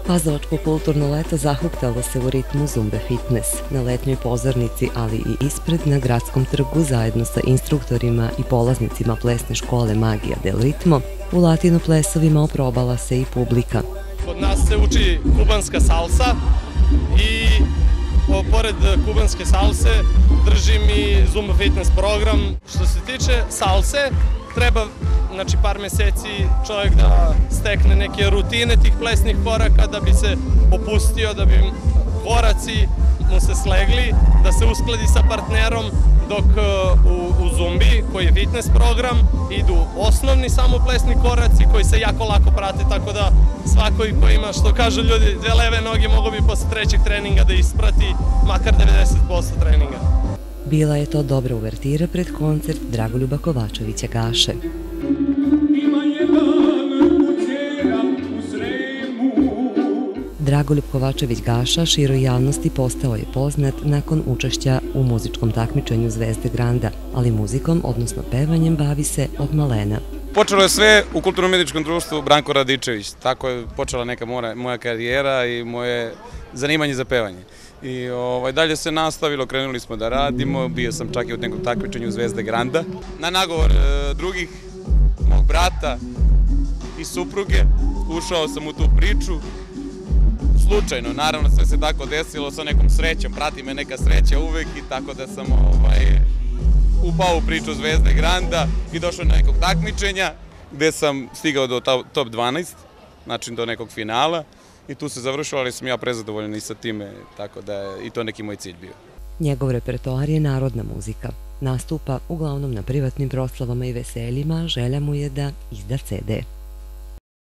Pazovačko kulturno leto zahuktalo se u ritmu Zumbe Fitness na letnjoj pozornici, ali i ispred na Gradskom trgu zajedno sa instruktorima i polaznicima plesne škole Magija del Ritmo. U latino plesovima oprobala se i publika. Kod nas se uči kubanska salsa i pored kubanske salse držim i Zumba Fitness program. Što se tiče salse, treba par meseci čovjek da stekne neke rutine tih plesnih koraka, da bi se popustio, da bi koraci mu se slegli, da se uskladi sa partnerom, dok u Zumbi, koji je fitness program, idu osnovni samo plesni koraci koji se jako lako prate, tako da svako ko ima, što kažu ljudi, dve leve noge mogu bi posle trećeg treninga da isprati makar 90% treninga. Bila je to dobra uvertira pred koncert Dragoljuba Kovačevića Gaše. Dragoljub Kovačević Gaša široj javnosti postao je poznat nakon učešća u muzičkom takmičenju Zvezde Granda, ali muzikom, odnosno pevanjem, bavi se od malena. Počelo je sve u kulturno-umetničkom društvu Branko Radičević. Tako je počela neka moja karijera i moje zanimanje za pevanje. I dalje se nastavilo, krenuli smo da radimo, bio sam čak i u nekom takmičenju Zvezde Granda. Na nagovor drugih, mog brata i supruge, ušao sam u tu priču. Slučajno, naravno sve se tako desilo sa nekom srećom, prati me neka sreća uvek i tako da sam upao u priču Zvezde Granda i došao na nekog takmičenja gde sam stigao do top 12, znači do nekog finala i tu se završilo, ali sam ja prezadovoljan i sa time, tako da je i to neki moj cilj bio. Njegov repertoar je narodna muzika. Nastupa uglavnom na privatnim proslavama i veseljima, želja mu je da izda CD.